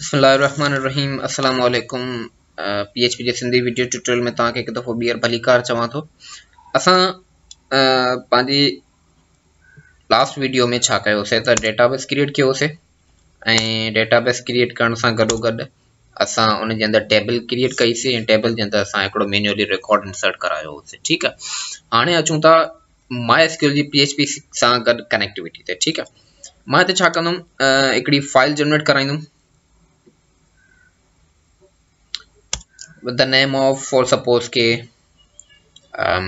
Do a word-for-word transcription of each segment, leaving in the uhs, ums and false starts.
बिस्मिल्लाहिर्रहमानिर्रहीम अस्सलाम वालेकुम। पीएचपी जे सिंधी वीडियो ट्यूटोरियल में तव्हांखे हिकु दफ़ो ॿीहर भली कार चवां थो। असां पंहिंजी लास्ट वीडियो में छा कयोसीं त डेटाबेस क्रिएट कयोसीं ऐं डेटाबेस क्रिएट करण सां गॾोगॾु असां उन जे अंदरि टेबल क्रिएट कईसीं ऐं टेबल जे अंदरि असां हिकिड़ो मैन्युअली रिकॉर्ड इंसर्ट करायो होसीं। ठीकु आहे, हाणे अचूं था माई एसक्यूएल जी पीएचपी सां गॾु कनेक्टिविटी ते। ठीकु आहे, मां हिते छा कंदुमि, हिकिड़ी फाइल जनरेट कराईंदुमि with the name of, for suppose के um,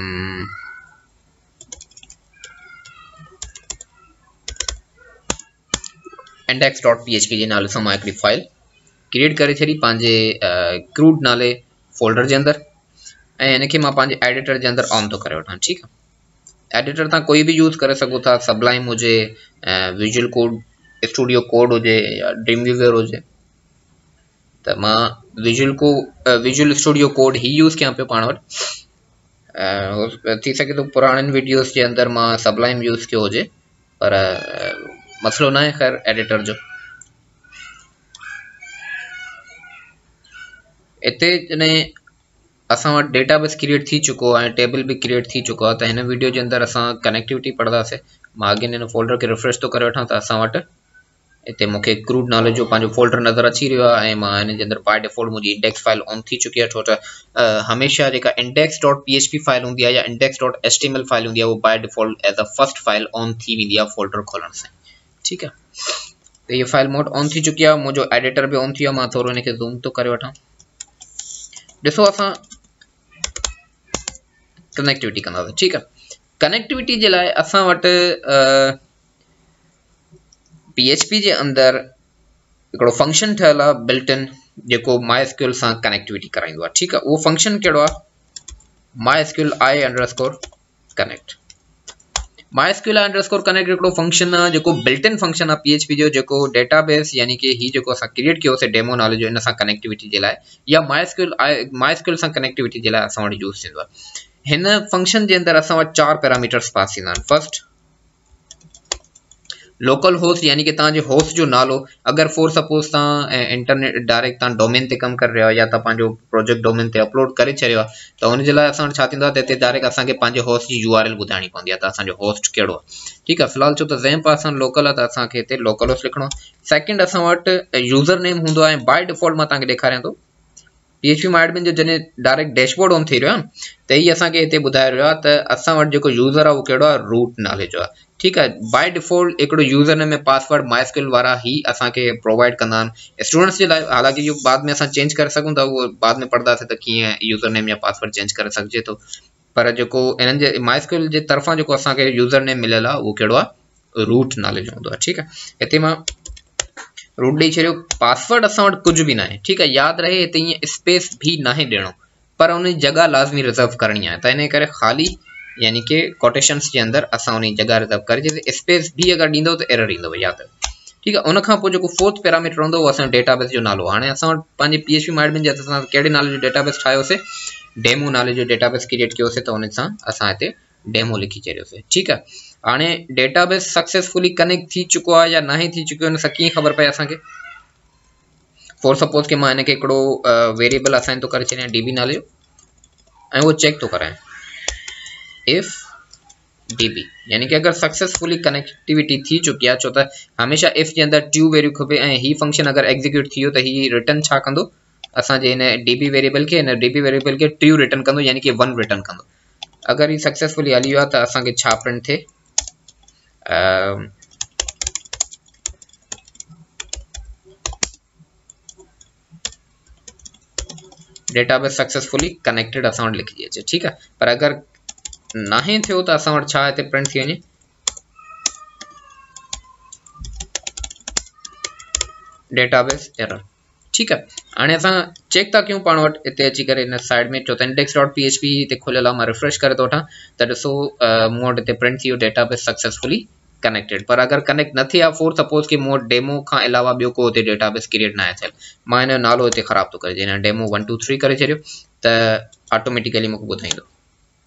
index.php जे नाले सां मां हिकिड़ी फाइल क्रिएट करे छॾी पंहिंजे क्रूड नाले फोल्डर जे अंदरि ऐं हिनखे मां पंहिंजे एडिटर जे अंदरि ऑन थो करे वठां। ठीकु आहे, एडिटर तव्हां कोई बि यूज़ करे सघो था, सबलाइम हुजे, विजुअल कोड स्टूडियो कोड हुजे या ड्रीमवीवर हुजे। त मां विजुअल को विजुअल स्टूडियो कोड ही यूज़ कयां पियो पाण वटि। थी सघे थो पुराणनि वीडियोस जे अंदरि मां सबलाइम यूज़ कयो हुजे, पर मसइलो न आहे ख़ैर एडिटर जो। हिते जॾहिं असां वटि डेटाबेस क्रिएट थी चुको आहे ऐं टेबल बि क्रिएट थी चुको आहे, त हिन वीडियो जे अंदरि असां कनेक्टिविटी पढ़ंदासीं। मां अगेन हिन फोल्डर खे रिफ्रेश थो करे वठां त असां वटि हिते मूंखे क्रूड नाले जो पंहिंजो फोल्डर नज़र अची रहियो आहे ऐं मां हिन जे अंदरि बाय डिफॉल्ट मुंहिंजी इंडेक्स फाइल ऑन थी चुकी आहे। छो त हमेशह जेका index dot P H P file हूंदी आहे या index dot H T M L file हूंदी आहे, उहो by default as a first file on थी वेंदी आहे फोल्डर खोलण सां। ठीकु आहे, त इहा फाइल मोड ऑन थी चुकी आहे, मुंहिंजो एडिटर बि ऑन थी वियो आहे। मां थोरो हिनखे ज़ूम थो करे वठां। ॾिसो, असां कनेक्टिविटी कंदासीं। ठीकु आहे, कनेक्टिविटी जे लाइ असां वटि पीएचपी जे अंदरि हिकिड़ो फंक्शन ठहियल आहे बिल्ट इन, जेको माई एसक्यूएल सां कनेक्टिविटी कराईंदो आहे। ठीकु आहे, उहो फंक्शन कहिड़ो आहे, my SQL I underscore connect. My SQL I underscore connect हिकिड़ो फंक्शन आहे जेको बिल्ट इन फंक्शन आहे पीएचपी जो, जेको डेटाबेस यानी कि ही जेको असां क्रिएट कयोसीं डेमो नाले जो, इन सां कनेक्टिविटी जे लाइ या my SQL I my SQL सां कनेक्टिविटी जे लाइ असां वटि यूज़ थींदो आहे। हिन फंक्शन जे अंदरि असां वटि चार पैरामीटर्स पास थींदा आहिनि। फर्स्ट, लोकल होस्ट यानी कि तव्हांजे होस्ट जो नालो। अगरि फॉर सपोज तव्हां इंटरनेट डायरेक्ट तव्हां डोमेन ते कमु करे रहियो या तव्हां पंहिंजो प्रोजेक्ट डोमेन ते अपलोड करे छॾियो आहे, त हुनजे लाइ असां छा थींदो आहे त हिते डायरेक्ट असांखे पंहिंजे होस्ट जी यूआरएल ॿुधाइणी पवंदी आहे त असांजो होस्ट कहिड़ो आहे। ठीकु आहे, फ़िलहाल छो त ज़ैम्प असां लोकल आहे त असांखे हिते लोकल होस्ट लिखणो आहे। सेकेंड, असां वटि यूज़र नेम हूंदो आहे। बाय डिफॉल्ट मां तव्हांखे ॾेखारियां थो, पीएचपी माई एडमिन जो जॾहिं डायरेक्ट डैशबोर्ड ऑन थी रहियो आहे त ही असांखे हिते ॿुधाए रहियो आहे त असां वटि जेको यूज़र आहे उहो कहिड़ो आहे, रूट नाले जो आहे। ठीकु आहे, बाय डिफॉल्ट हिकिड़ो यूज़र नेम में पासवर्ड माई एसक्यूएल वारा ही असांखे प्रोवाइड कंदा आहिनि स्टूडेंट्स जे लाइ। हालांकि इहो बाद में असां चेंज करे सघूं था, उहो बाद में पढ़ंदासीं त कीअं यूज़र नेम या पासवर्ड चेंज करे सघिजे थो। पर जेको इन्हनि जे माई एसक्यूएल जे तरफ़ां जेको असांखे यूज़र नेम मिलियल आहे उहो कहिड़ो आहे, रूट नाले जो हूंदो आहे। ठीकु आहे, हिते मां रूट ॾेई छॾियो। पासवर्ड असां वटि कुझु बि न आहे। ठीकु आहे, यादि रहे हिते ईअं स्पेस बि न आहे ॾियणो, पर उन जी जॻह लाज़मी रिज़र्व करणी आहे। त इन करे ख़ाली यानी कि कोटेशंस जे अंदरि असां उन जी जॻह रिज़र्व करे, स्पेस बि अगरि ॾींदो त एरर ईंदो, यादि रहे। ठीकु आहे, उनखां पोइ जेको फोर्थ पैरामीटर हूंदो उहो असांजो डेटाबेस जो नालो। हाणे असां वटि पंहिंजे पीएचपी माई एडमिन जे हथ सां कहिड़े नाले जो डेटाबेस ठाहियोसीं, डेमो नाले जो डेटाबेस क्रिएट कयोसीं, त उन सां असां हिते डेमो लिखी छॾियोसीं। ठीकु आहे, हाणे डेटाबेस सक्सेसफुली कनेक्ट थी चुको आहे या न थी चुको आहे, हिन सां कीअं ख़बर पए असांखे। फॉर सपोज कि मां हिनखे हिकिड़ो वेरिएबल असाइन थो करे छॾियां डीबी नाले जो ऐं उहो चेक थो करायां इफ डीबी, यानी कि अगरि सक्सेसफुली कनेक्टिविटी थी चुकी आहे। छो त हमेशह इफ जे अंदरि ट्रू वैल्यू खपे ऐं ही फंक्शन अगरि एग्जीक्यूट थी वियो त ही रिटर्न छा कंदो, असांजे हिन डीबी वेरिएबल खे हिन डीबी वेरिएबल खे ट्रू रिटर्न कंदो, यानी कि वन रिटर्न कंदो। अगरि ही सक्सेसफुली हली वियो आहे त असांखे छा प्रिंट थिए, डेटाबेस सक्सेसफुली कनेक्टेड असां वटि लिखिजी अचे। ठीकु आहे, पर अगरि नाहे थियो त असां वटि छा हिते प्रिंट थी वञे, डेटाबेस एरर। ठीकु आहे, हाणे असां चेक था कयूं पाण वटि हिते अची करे हिन साइड में, छो त index dot P H P हिते खुलियल आहे। मां रिफ्रेश करे थो वठां त ॾिसो मूं वटि हिते प्रिंट थी वियो डेटाबेस सक्सेसफुली कनेक्टेड। पर अगरि कनेक्ट न थिए, फॉर सपोज कि मूं वटि डेमो खां अलावा ॿियो को हिते डेटाबेस क्रिएट न आहे थियल, मां हिन जो नालो हिते ख़राब थो करे, हिन डेमो वन टू थ्री करे छॾियो त ऑटोमेटिकली मूंखे ॿुधाईंदो।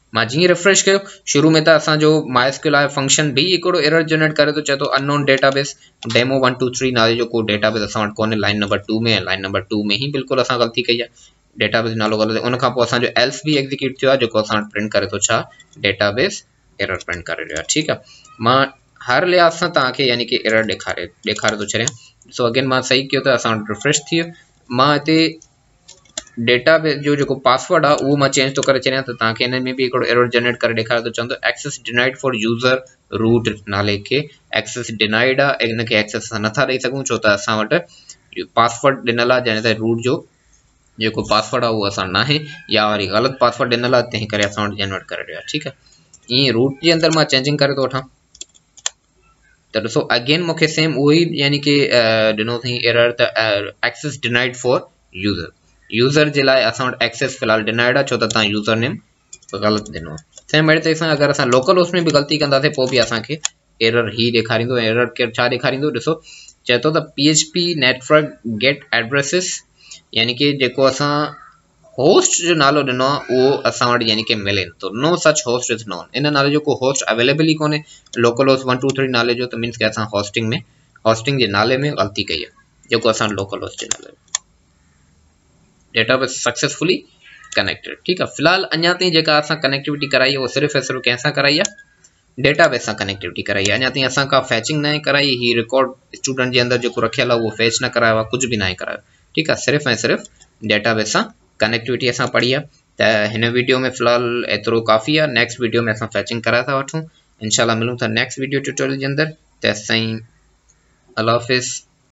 मां जी रिफ्रेश कयो शुरू में त असांजो माइस्क्यूएल आहे फंक्शन भी हिकिड़ो एरर जनरेट करे थो, चए थो unknown database demo one two three नाले जो को डेटाबेस असां वटि कोन्हे, लाइन नंबर टू में लाइन नंबर टू में ही बिल्कुलु असां ग़लती कई आहे, डेटाबेस नालो ग़लति। उन खां पोइ असांजो एल्स बि एग्जीक्यूट थियो आहे जेको असां वटि प्रिंट करे थो छा डेटाबेस एरर प्रिंट करे रहियो आहे। ठीकु आहे, मां हर लिहाज़ सां तव्हांखे यानी कि एरर ॾेखारे ॾेखारे थो छॾियां। सो अगेन मां सही कयो त असां वटि रिफ्रेश थी वियो। मां हिते डेटाबेस जो जो पासवर्ड आहे उहो मां चेंज तो करे छॾियां, त तव्हांखे हिन में भी हिकिड़ो एरर जनरेट करे ॾेखारे थो, चवंदो access denied for user root नाले खे एक्सेस डिनाइड आहे, हिनखे एक्सेस असां नथा ॾेई सघूं छो त असां वटि पासवर्ड ॾिनल आहे, जंहिं ते रूट जो जेको पासवर्ड आहे उहो असां नाहे या वरी ग़लति पासवर्ड ॾिनल आहे, तंहिं करे असां वटि जनरेट करे रहियो आहे। ठीकु आहे, ईअं रूट जे अंदरि मां चेंजिंग करे थो वठां त ॾिसो अगेन मूंखे सेम उहो ई यानी कि ॾिनो अथई एरर त access denied for user, user जे लाइ असां वटि एक्सेस फ़िलहाल डिनाइड आहे छो त तव्हां यूज़र नेम ग़लति ॾिनो आहे। सेम अहिड़े तरीक़े सां अगरि असां लोकल होस्ट में बि ग़लती कंदासीं पोइ बि असांखे एरर ही ॾेखारींदो। एरर केरु छा ॾेखारींदो, ॾिसो चए थो त P H P network get addresses यानी कि जेको असां होस्ट जो नालो ॾिनो आहे उहो असां वटि यानी कि मिले थो, no such host is known, इन नाले जो को होस्ट अवेलेबल ई कोन्हे local host one two three नाले जो, त मीन्स कि असां होस्टिंग में होस्टिंग जे नाले में ग़लती कई आहे जेको असां लोकल होस्ट जे नाले डेटाबेस सक्सेसफुली कनेक्टेड। ठीकु आहे, फ़िलहाल अञा ताईं जेका असां कनेक्टिविटी कराई आहे उहो सिर्फ़ु ऐं सिर्फ़ु कंहिंसां कराई आहे, डेटाबेस सां कनेक्टिविटी कराई आहे। अञा ताईं असां का फैचिंग न कराई, ही रिकॉर्ड स्टूडेंट जे अंदरि जेको रखियल आहे उहो फैच न करायो आहे, कुझु बि न करायो। ठीकु आहे, सिर्फ़ु ऐं सिर्फ़ु डेटाबेस सां कनेक्टिविटी असां पढ़ी आहे। त हिन वीडियो में फ़िलहाल एतिरो काफ़ी आहे, नेक्स्ट वीडियो में असां फैचिंग कराए था वठूं। इंशाल्लाह मिलूं था नेक्स्ट वीडियो ट्यूटोरियल जे अंदरि, तेसिताईं अल्लाह हाफ़िज़।